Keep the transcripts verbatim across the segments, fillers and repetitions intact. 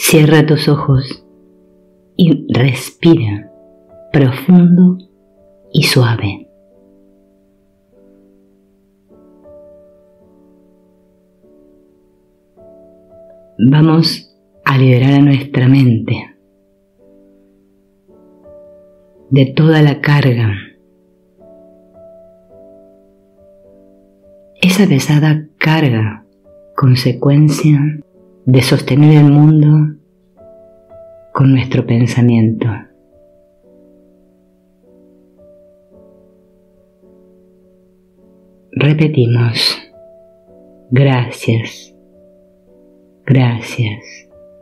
Cierra tus ojos y respira profundo y suave. Vamos a liberar a nuestra mente de toda la carga, esa pesada carga, consecuencia de sostener el mundo con nuestro pensamiento. Repetimos: gracias, gracias,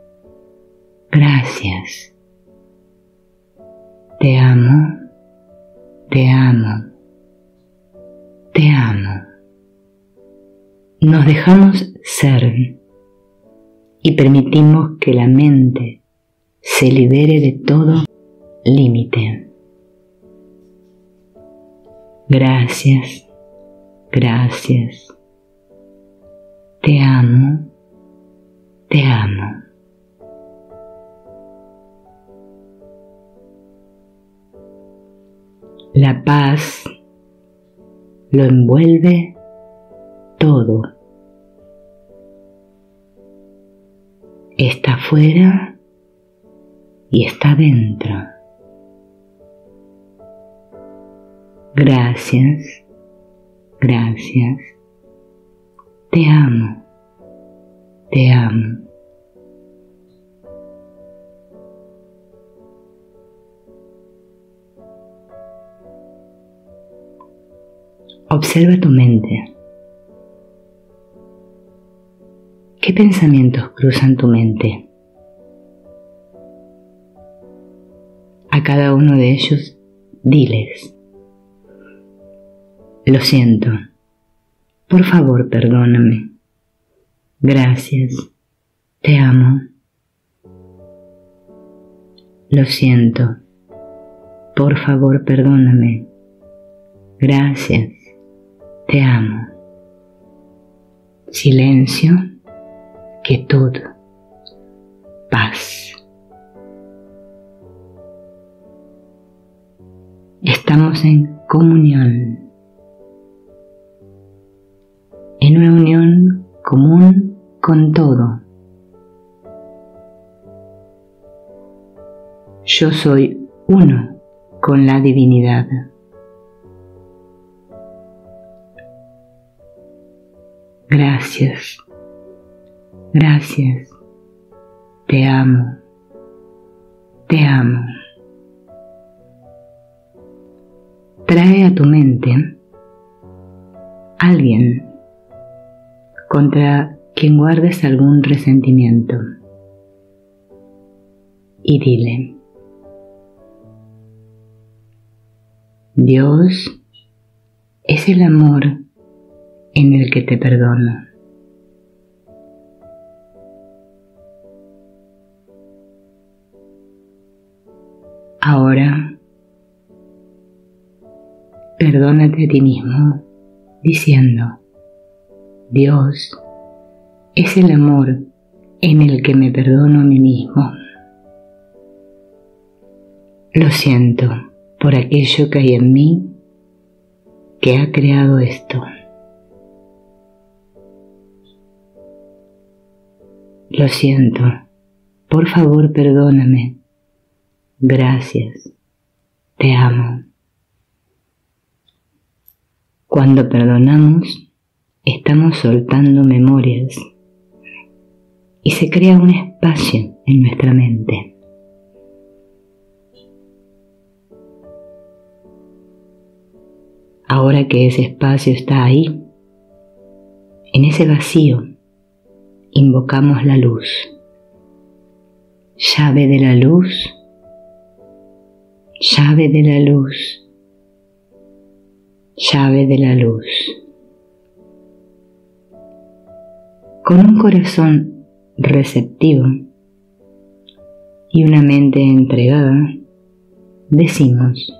gracias. Te amo, te amo, te amo. Nos dejamos ser y permitimos que la mente se libere de todo límite. Gracias, gracias. Te amo, te amo. La paz lo envuelve todo. Está afuera y está dentro. Gracias, gracias. Te amo, te amo. Observa tu mente. ¿Qué pensamientos cruzan tu mente? A cada uno de ellos, diles: lo siento, por favor, perdóname. Gracias, te amo. Lo siento, por favor, perdóname. Gracias, te amo. Silencio, quietud, paz. Estamos en comunión, en una unión común con todo. Yo soy uno con la divinidad. Gracias, gracias, te amo, te amo. Trae a tu mente a alguien contra quien guardes algún resentimiento y dile: Dios es el amor en el que te perdono. Ahora, perdónate a ti mismo diciendo: Dios es el amor en el que me perdono a mí mismo. Lo siento por aquello que hay en mí que ha creado esto. Lo siento, por favor, perdóname. Gracias, te amo. Cuando perdonamos, estamos soltando memorias y se crea un espacio en nuestra mente. Ahora que ese espacio está ahí, en ese vacío, invocamos la luz. Llave de la luz, llave de la luz, llave de la luz. Con un corazón receptivo y una mente entregada, decimos: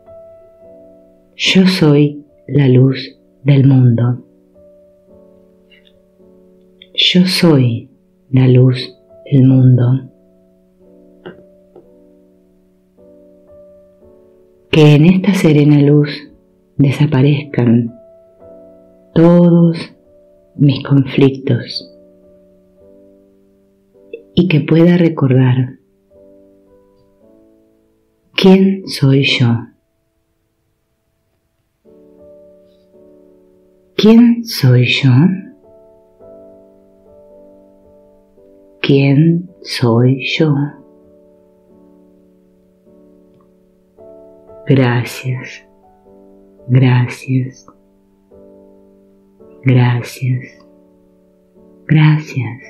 yo soy la luz del mundo. Yo soy la luz del mundo. Que en esta serena luz desaparezcan todos mis conflictos y que pueda recordar quién soy yo. ¿Quién soy yo? ¿Quién soy yo? Gracias, gracias, gracias, gracias.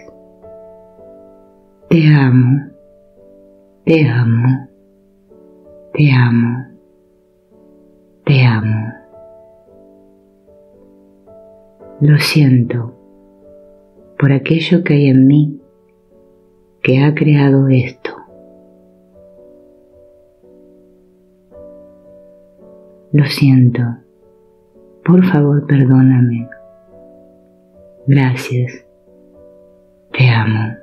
Te amo, te amo, te amo, te amo. Lo siento por aquello que hay en mí que ha creado esto. Lo siento, por favor perdóname. Gracias, te amo.